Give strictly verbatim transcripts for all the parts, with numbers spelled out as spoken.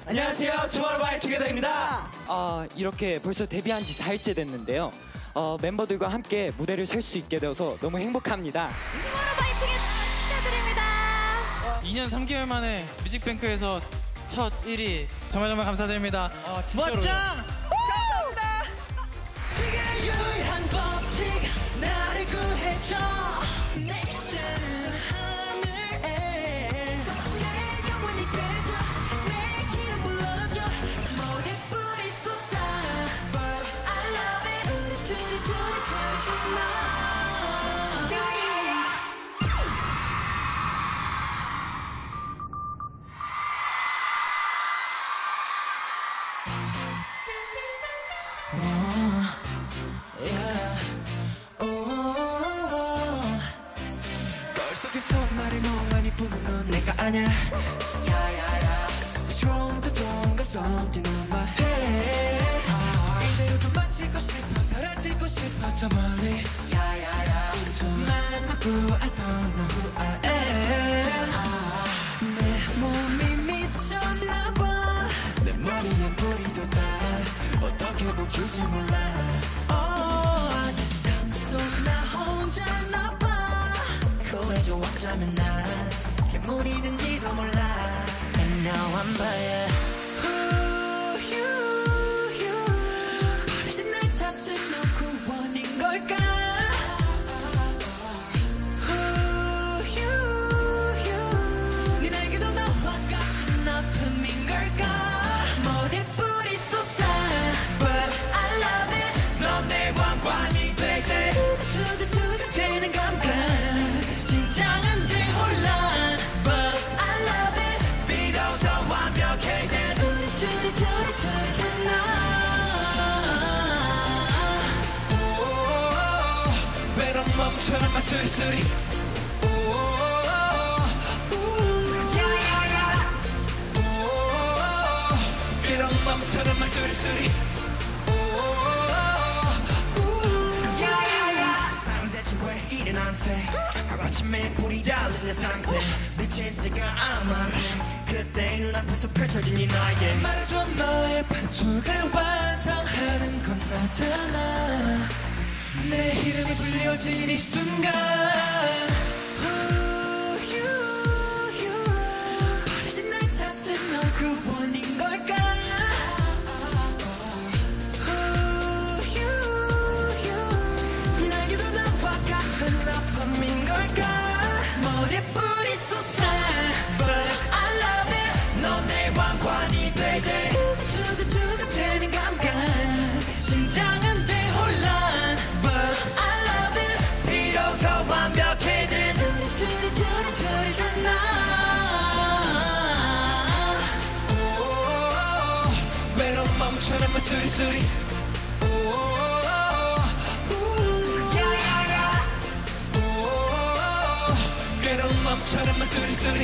안녕하세요, 투모로우바이투게더입니다. 어, 이렇게 벌써 데뷔한 지 사일째 됐는데요. 어, 멤버들과 함께 무대를 설 수 있게 되어서 너무 행복합니다. 투모로우바이투게더 축하드립니다. 이 년 삼 개월 만에 뮤직뱅크에서 첫 일 위 정말 정말 감사드립니다. 아, 진짜로요? 멋짱! 감사합니다. 유일한 법칙 나를 구해줘. 내 샤는 하늘에 내 영원히 되줘. 내 이름 불러줘. 모래 뿌리 쏟아. But I love it. 우리 둘이 둘이 둘이 나. 나를 너무 많이 보는 넌 내가 아냐. 야야야 Strong to don't got something on my head. 이대로도 맞히고 싶어 사라지고 싶어 저 멀리. 야야야 맘 먹고 I don't know who I am. 내 몸이 미쳤나봐. 내 머리에 뿌리도 다 어떻게 보길지 몰라. oh, 세상 속 나 혼자나봐. 구해줘 어쩌면 난 괴물이 된지도 몰라. And now I'm by Who you, you 버리진 날 찾은 너 구원인 걸까. Who you, you 네 날개도 나와 같은 아픔인 걸까. 모래 뿌리 쏟아. But I love it. 넌 내 왕관이 되지. 두두두두 되는 감각. 심장은 대혼란. But I love it. 비로소 완벽해진 둘이 둘이 둘이 둘이 나. 외로운 멈춰는 마 수리수리. 외로운 멈춰는 마 수리수리. 상대지 왜 일어난 새 하루아침에 불이 달리는 상태. 미친 시간 아만새 그때 눈앞에서 펼쳐진 이 나의 말해줘. 너의 반쪽을 완성하는 건 나잖아. 내 이름이 불려진 이 순간. Who you, you 버리진 날 찾은 너 구원인 걸까. 아픔인 걸까. 머리에 뿌리 쏟아. But I love it. 넌 내 왕관이 되지. 두근두근 되는 감각. 심장은 대혼란. But I love it. 비로소 완벽해진 둘이 둘이 둘이 둘이잖아. 외로운 멈춰는 마 수리수리. 멈춰는 마 수리수리.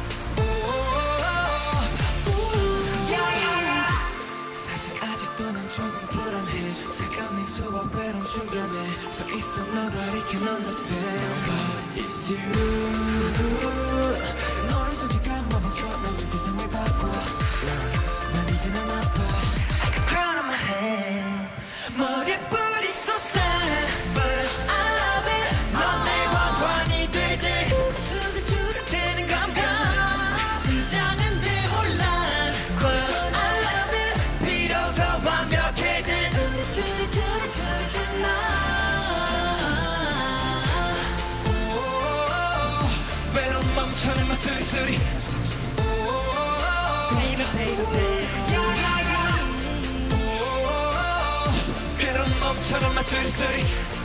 사실 아직도 난 조금 불안해. 차가운 냉수와 외로운 중간에 서 있어. Nobody can understand but it's you. 너의 솔직한 마음처럼 세상을 바꿔. 난 이제 난 아파. I got crown on my head. 머리에 뿌리 쏟아. But I love it. 넌 내 왕관이 되지. 되는 감각. 심장은 대혼란. But I love it. 비로소 완벽해진 둘이 둘이 둘이 둘이잖아. 외로운 멈춰는 마 수리수리. Baby baby baby. 괴로운 멈춰는 마 수리수리.